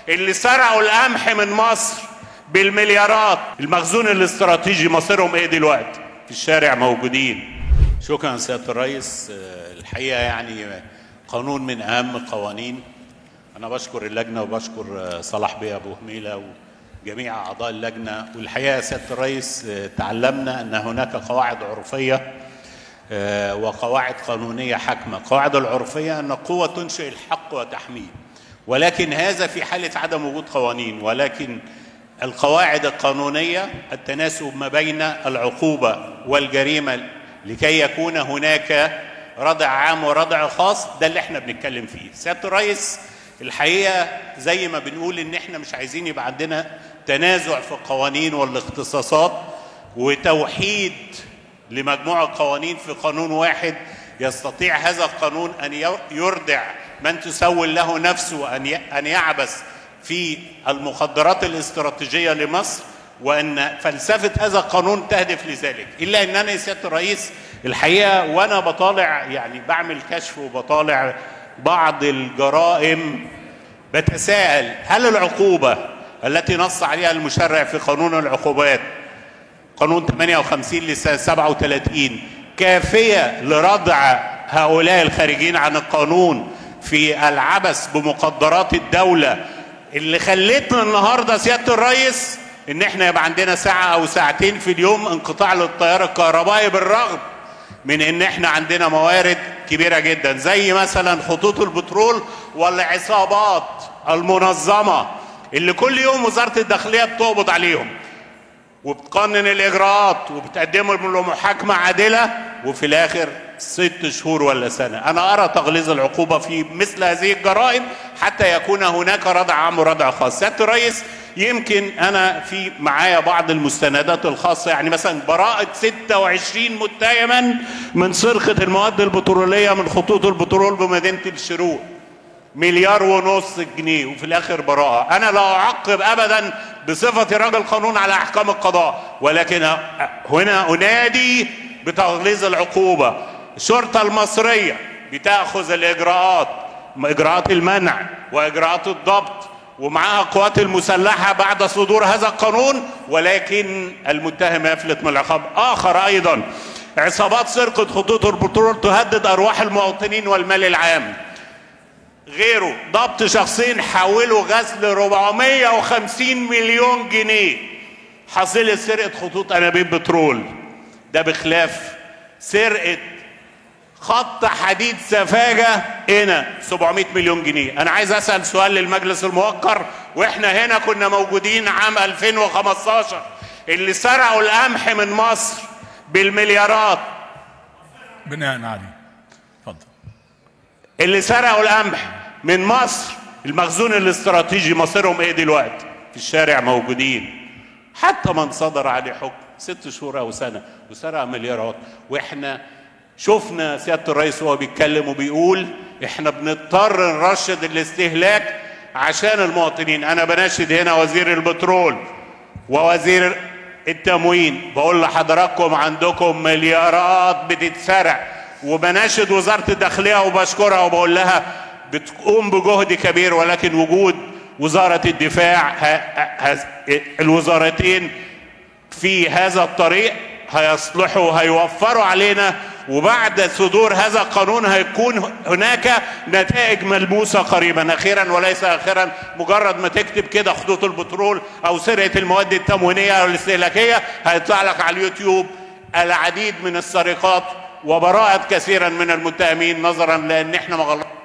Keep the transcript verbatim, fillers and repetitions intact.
اللي سرقوا القمح من مصر بالمليارات، المخزون الاستراتيجي مصيرهم ايه دلوقتي؟ في الشارع موجودين. شكرا سيادة الرئيس. الحقيقة يعني قانون من أهم القوانين. أنا بشكر اللجنة وبشكر صلاح بيه أبو هميلة وجميع أعضاء اللجنة. والحقيقة سيادة الرئيس تعلمنا أن هناك قواعد عرفية وقواعد قانونية حاكمة. القواعد العرفية أن القوة تنشئ الحق وتحميه، ولكن هذا في حالة عدم وجود قوانين. ولكن القواعد القانونية التناسب ما بين العقوبة والجريمة لكي يكون هناك ردع عام وردع خاص، ده اللي احنا بنتكلم فيه. سيادة الرئيس الحقيقة زي ما بنقول ان احنا مش عايزين يبقى عندنا تنازع في القوانين والاختصاصات وتوحيد لمجموعة قوانين في قانون واحد يستطيع هذا القانون أن يردع من تسول له نفسه أن يعبث في المخدرات الاستراتيجية لمصر، وأن فلسفة هذا القانون تهدف لذلك. إلا أنني سيادة الرئيس الحقيقة وأنا بطالع يعني بعمل كشف وبطالع بعض الجرائم بتساءل هل العقوبة التي نص عليها المشرع في قانون العقوبات قانون ثمانية وخمسين لسنة سبعة وثلاثين كافية لردع هؤلاء الخارجين عن القانون في العبث بمقدرات الدولة اللي خلتنا النهارده سيادة الرئيس ان احنا يبقى عندنا ساعة او ساعتين في اليوم انقطاع للتيار الكهربائي، بالرغم من ان احنا عندنا موارد كبيرة جدا زي مثلا خطوط البترول والعصابات المنظمة اللي كل يوم وزارة الداخلية بتقبض عليهم وبتقنن الاجراءات وبتقدمهم لمحاكمة عادلة، وفي الاخر ست شهور ولا سنة. أنا أرى تغليظ العقوبة في مثل هذه الجرائم حتى يكون هناك ردع عام وردع خاص. سيادة الرئيس يمكن أنا في معايا بعض المستندات الخاصة، يعني مثلا براءة ستة وعشرين متهما من سرقة المواد البترولية من خطوط البترول بمدينة الشروق، مليار ونص جنيه، وفي الآخر براءة. أنا لا أعقب أبدا بصفتي راجل قانون على أحكام القضاء، ولكن هنا أنادي بتغليظ العقوبة. الشرطة المصرية بتأخذ الإجراءات، إجراءات المنع وإجراءات الضبط، ومعها القوات المسلحة بعد صدور هذا القانون، ولكن المتهم يفلت من العقاب. آخر أيضا عصابات سرقة خطوط البترول تهدد أرواح المواطنين والمال العام. غيره ضبط شخصين حاولوا غسل أربعمائة وخمسين مليون جنيه حصيلة سرقة خطوط أنابيب بترول، ده بخلاف سرقة خط حديد سفاجة هنا سبعمائة مليون جنيه. أنا عايز أسأل سؤال للمجلس الموقر، وإحنا هنا كنا موجودين عام ألفين وخمستاشر، اللي سرقوا القمح من مصر بالمليارات بناء عليه اتفضل. اللي سرقوا القمح من مصر المخزون الاستراتيجي مصيرهم إيه دلوقتي؟ في الشارع موجودين. حتى من صدر عليه حكم ست شهور أو سنة وسرق مليارات. وإحنا شفنا سيادة الرئيس وهو بيتكلم وبيقول احنا بنضطر نرشد الاستهلاك عشان المواطنين. انا بناشد هنا وزير البترول ووزير التموين، بقول لحضراتكم عندكم مليارات بتتسرق، وبناشد وزارة الداخلية وبشكرها وبقول لها بتقوم بجهد كبير، ولكن وجود وزارة الدفاع الوزارتين في هذا الطريق هيصلحوا وهيوفروا علينا، وبعد صدور هذا القانون هيكون هناك نتائج ملموسة قريبا. أخيرا وليس آخرا، مجرد ما تكتب كده خطوط البترول أو سرقة المواد التموينية أو الاستهلاكية هيطلع لك على اليوتيوب العديد من السرقات وبراءة كثيرا من المتهمين، نظرا لأن احنا ما غلطناش.